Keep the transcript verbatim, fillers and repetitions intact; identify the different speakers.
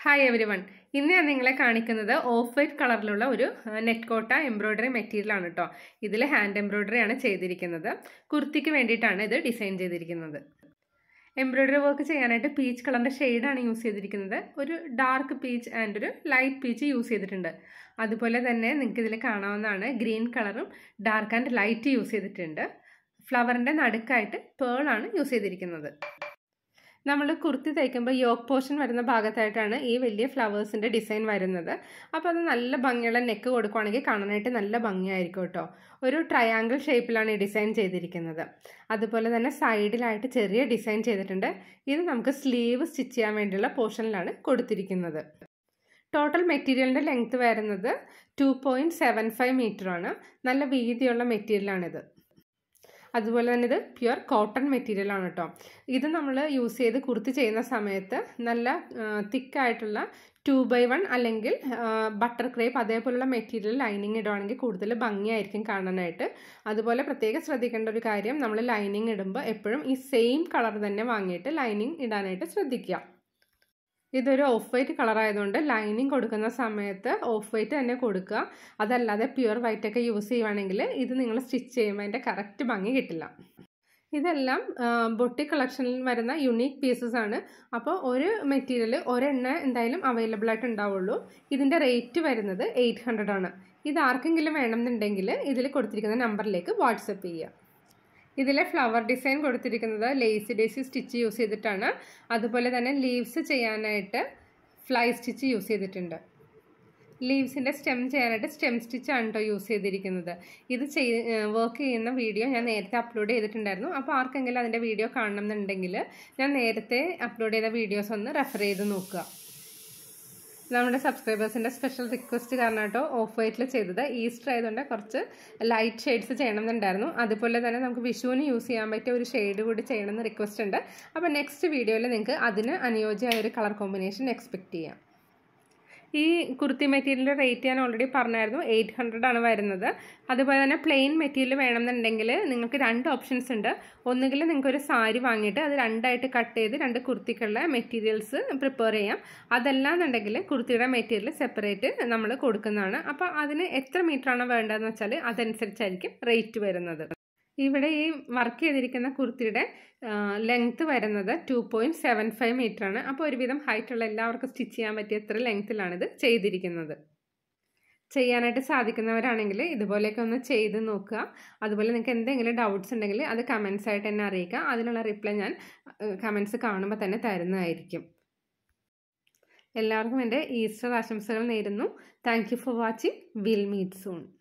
Speaker 1: Hi everyone. ഇന്ന് ഞാൻ നിങ്ങളെ കാണിക്കുന്നത് ഓഫ് വൈറ്റ് കളറിലുള്ള ഒരു നെറ്റ് കോട്ട എംബ്രോയിഡറി മെറ്റീരിയൽ ആണ് ട്ടോ. ഇതിൽ ഹാൻഡ് എംബ്രോയിഡറി ആണ് ചെയ്തിരിക്കുന്നത്. കുർത്തിക്ക് വേണ്ടിയിട്ടാണ് ഇത് ഡിസൈൻ ചെയ്തിരിക്കുന്നത്. എംബ്രോയിഡറി വർക്ക് ചെയ്യാനായിട്ട് പീച്ച് കളറിന്റെ ഷെയ്ഡ് ആണ് യൂസ് ചെയ്തിരിക്കുന്നത്. ഒരു ഡാർക്ക് പീച്ച് ആൻഡ് ഒരു ലൈറ്റ് പീച്ച് യൂസ് ചെയ്തിട്ടുണ്ട്. അതുപോലെ തന്നെ നിങ്ങൾക്ക് ഇതിൽ കാണാവുന്നതാണ് ഗ്രീൻ കളറും ഡാർക്ക് ആൻഡ് ലൈറ്റ് യൂസ് ചെയ്തിട്ടുണ്ട്. ഫ്ലവറിന്റെ നടുക്കായിട്ട് പേൾ ആണ് യൂസ് ചെയ്തിരിക്കുന്നത്. നമ്മൾ കുർത്തി തയ്ക്കുമ്പോൾ യോക്ക് പോർഷൻ വരുന്ന ഭാഗത്തായിട്ടാണ് ഈ വലിയ ഫ്ലവേഴ്സിൻ്റെ ഡിസൈൻ വരുന്നത്. അപ്പോൾ അത് നല്ല ഭംഗിയുള്ള നെക്ക് കൊടുക്കുകയാണെങ്കിൽ കാണാനായിട്ട് നല്ല ഭംഗിയായിരിക്കും കേട്ടോ. ഒരു ട്രയാങ്കിൾ ഷേപ്പിലാണ് ഈ ഡിസൈൻ ചെയ്തിരിക്കുന്നത്. അതുപോലെ തന്നെ സൈഡിലായിട്ട് ചെറിയ ഡിസൈൻ ചെയ്തിട്ടുണ്ട്. ഇത് നമുക്ക് സ്ലീവ് സ്റ്റിച്ച് ചെയ്യാൻ വേണ്ടിയുള്ള പോർഷനിലാണ് കൊടുത്തിരിക്കുന്നത്. ടോട്ടൽ മെറ്റീരിയലിൻ്റെ ലെങ്ത് വരുന്നത് ടു പോയിൻറ്റ് സെവൻ ഫൈവ് മീറ്ററാണ്. നല്ല വീതിയുള്ള മെറ്റീരിയലാണിത്. അതുപോലെ തന്നെ ഇത് പ്യുവർ കോട്ടൺ മെറ്റീരിയൽ ആണ് കേട്ടോ. ഇത് നമ്മൾ യൂസ് ചെയ്ത് കുർത്തി ചെയ്യുന്ന സമയത്ത് നല്ല തിക്കായിട്ടുള്ള ടു ബൈ വൺ അല്ലെങ്കിൽ ബട്ടർ ക്രേപ്പ് അതേപോലുള്ള മെറ്റീരിയൽ ലൈനിങ് ഇടുവാണെങ്കിൽ കൂടുതൽ ഭംഗിയായിരിക്കും കാണാനായിട്ട്. അതുപോലെ പ്രത്യേകം ശ്രദ്ധിക്കേണ്ട ഒരു കാര്യം, നമ്മൾ ലൈനിങ് ഇടുമ്പോൾ എപ്പോഴും ഈ സെയിം കളർ തന്നെ വാങ്ങിയിട്ട് ലൈനിങ് ഇടാനായിട്ട് ശ്രദ്ധിക്കുക. ഇതൊരു ഓഫ് വൈറ്റ് കളർ ആയതുകൊണ്ട് ലൈനിങ് കൊടുക്കുന്ന സമയത്ത് ഓഫ് വൈറ്റ് തന്നെ കൊടുക്കുക. അതല്ലാതെ പ്യുവർ വൈറ്റ് ഒക്കെ യൂസ് ചെയ്യുവാണെങ്കിൽ ഇത് നിങ്ങൾ സ്റ്റിച്ച് ചെയ്യുമ്പോൾ അതിൻ്റെ കറക്റ്റ് ഭംഗി കിട്ടില്ല. ഇതെല്ലാം ബൊട്ടിക് കളക്ഷനിൽ വരുന്ന യുണീക്ക് പീസസ് ആണ്. അപ്പോൾ ഒരു മെറ്റീരിയൽ ഒരെണ്ണം എന്തായാലും അവൈലബിൾ ആയിട്ട് ഉണ്ടാവുള്ളൂ. ഇതിൻ്റെ റേറ്റ് വരുന്നത് എയ്റ്റ് ഹൺഡ്രഡ് ആണ്. ഇത് ആർക്കെങ്കിലും വേണമെന്നുണ്ടെങ്കിൽ ഇതിൽ കൊടുത്തിരിക്കുന്ന നമ്പറിലേക്ക് വാട്സപ്പ് ചെയ്യുക. ഇതിലെ ഫ്ലവർ ഡിസൈൻ കൊടുത്തിരിക്കുന്നത് ലേസി ഡേസി സ്റ്റിച്ച് യൂസ് ചെയ്തിട്ടാണ്. അതുപോലെ തന്നെ ലീവ്സ് ചെയ്യാനായിട്ട് ഫ്ലൈ സ്റ്റിച്ച് യൂസ് ചെയ്തിട്ടുണ്ട്. ലീവ്സിൻ്റെ സ്റ്റെം ചെയ്യാനായിട്ട് സ്റ്റെം സ്റ്റിച്ചാണ് കേട്ടോ യൂസ് ചെയ്തിരിക്കുന്നത്. ഇത് ചെയ് വർക്ക് ചെയ്യുന്ന വീഡിയോ ഞാൻ നേരത്തെ അപ്ലോഡ് ചെയ്തിട്ടുണ്ടായിരുന്നു. അപ്പോൾ ആർക്കെങ്കിലും അതിൻ്റെ വീഡിയോ കാണണമെന്നുണ്ടെങ്കിൽ ഞാൻ നേരത്തെ അപ്ലോഡ് ചെയ്ത വീഡിയോസ് ഒന്ന് റെഫർ ചെയ്ത് നോക്കുക. നമ്മുടെ സബ്സ്ക്രൈബേഴ്സിൻ്റെ സ്പെഷ്യൽ റിക്വസ്റ്റ് കാരണം കേട്ടോ ഓഫ് വൈറ്റിൽ ചെയ്തത്. ഈസ്റ്റർ ആയതുകൊണ്ട് കുറച്ച് ലൈറ്റ് ഷെയ്ഡ്സ് ചെയ്യണമെന്നുണ്ടായിരുന്നു. അതുപോലെ തന്നെ നമുക്ക് വിഷുവിന് യൂസ് ചെയ്യാൻ പറ്റിയ ഒരു ഷെയ്ഡ് കൂടി ചെയ്യണമെന്ന് റിക്വസ്റ്റ് ഉണ്ട്. അപ്പോൾ നെക്സ്റ്റ് വീഡിയോയിൽ നിങ്ങൾക്ക് അതിന് അനുയോജ്യമായ ഒരു കളർ കോമ്പിനേഷൻ എക്സ്പെക്റ്റ് ചെയ്യാം. ഈ കുർത്തി മെറ്റീരിയലിൻ്റെ റേറ്റ് ഞാൻ ഓൾറെഡി പറഞ്ഞായിരുന്നു, എയ്റ്റ് ഹൺഡ്രഡ് ആണ് വരുന്നത്. അതുപോലെ തന്നെ പ്ലെയിൻ മെറ്റീരിയൽ വേണമെന്നുണ്ടെങ്കിൽ നിങ്ങൾക്ക് രണ്ട് ഓപ്ഷൻസ് ഉണ്ട്. ഒന്നുകിൽ നിങ്ങൾക്കൊരു സാരി വാങ്ങിയിട്ട് അത് രണ്ടായിട്ട് കട്ട് ചെയ്ത് രണ്ട് കുർത്തിക്കുള്ള മെറ്റീരിയൽസ് പ്രിപ്പയർ ചെയ്യാം. അതല്ലാന്നുണ്ടെങ്കിൽ കുർത്തിയുടെ മെറ്റീരിയൽ സെപ്പറേറ്റ് നമ്മൾ കൊടുക്കുന്നതാണ്. അപ്പോൾ അതിന് എത്ര മീറ്ററാണ് വേണ്ടതെന്ന് വെച്ചാൽ അതനുസരിച്ചായിരിക്കും റേറ്റ് വരുന്നത്. ഇവിടെ ഈ വർക്ക് ചെയ്തിരിക്കുന്ന കുർത്തിയുടെ ലെങ്ത്ത് വരുന്നത് two point seven five metre ആണ്. അപ്പോൾ ഒരുവിധം ഹൈറ്റുള്ള എല്ലാവർക്കും സ്റ്റിച്ച് ചെയ്യാൻ പറ്റിയ എത്ര ലെങ്ത്തിലാണിത് ചെയ്തിരിക്കുന്നത്. ചെയ്യാനായിട്ട് സാധിക്കുന്നവരാണെങ്കിൽ ഇതുപോലെയൊക്കെ ഒന്ന് ചെയ്ത് നോക്കുക. അതുപോലെ നിങ്ങൾക്ക് എന്തെങ്കിലും ഡൗട്ട്സ് ഉണ്ടെങ്കിൽ അത് കമൻസ് ആയിട്ട് എന്നെ അറിയിക്കുക. അതിനുള്ള റിപ്ലൈ ഞാൻ കമൻസ് കാണുമ്പോൾ തന്നെ തരുന്നതായിരിക്കും. എല്ലാവർക്കും എൻ്റെ ഈസ്റ്റർ ആശംസകൾ നേരുന്നു. Thank you for watching. Will meet soon.